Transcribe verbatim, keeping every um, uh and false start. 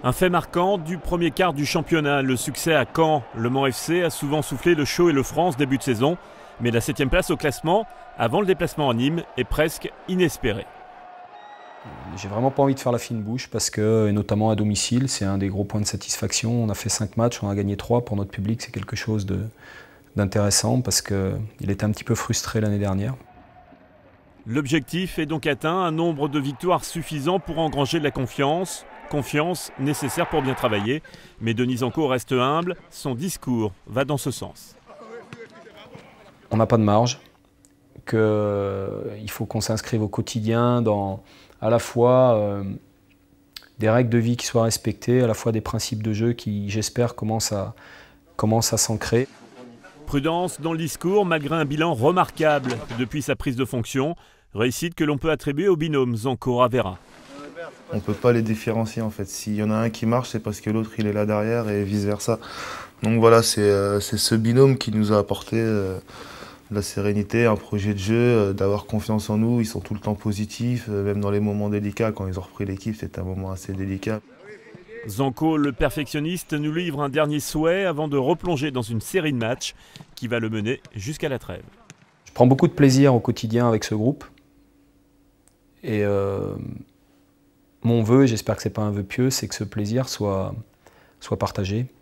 Un fait marquant du premier quart du championnat, le succès à Caen. Le Mans F C a souvent soufflé le chaud et le froid en ce début de saison, mais la septième place au classement, avant le déplacement à Nîmes, est presque inespérée. J'ai vraiment pas envie de faire la fine bouche parce que, et notamment à domicile, c'est un des gros points de satisfaction. On a fait cinq matchs, on a gagné trois. Pour notre public, c'est quelque chose d'intéressant parce qu'il était un petit peu frustré l'année dernière. L'objectif est donc atteint, un nombre de victoires suffisant pour engranger de la confiance. Confiance nécessaire pour bien travailler. Mais Denis Zanco reste humble, son discours va dans ce sens. On n'a pas de marge, qu'il faut qu'on s'inscrive au quotidien dans à la fois euh, des règles de vie qui soient respectées, à la fois des principes de jeu qui, j'espère, commencent à, commencent à s'ancrer. Prudence dans le discours malgré un bilan remarquable depuis sa prise de fonction. Réussite que l'on peut attribuer au binôme Zanco-Ravera. On ne peut pas les différencier en fait. S'il y en a un qui marche, c'est parce que l'autre il est là derrière et vice versa. Donc voilà, c'est euh, ce binôme qui nous a apporté euh, la sérénité, un projet de jeu, euh, d'avoir confiance en nous. Ils sont tout le temps positifs, euh, même dans les moments délicats. Quand ils ont repris l'équipe, c'était un moment assez délicat. Zanco, le perfectionniste, nous livre un dernier souhait avant de replonger dans une série de matchs qui va le mener jusqu'à la trêve. Je prends beaucoup de plaisir au quotidien avec ce groupe. Et euh, mon vœu, j'espère que ce n'est pas un vœu pieux, c'est que ce plaisir soit, soit partagé.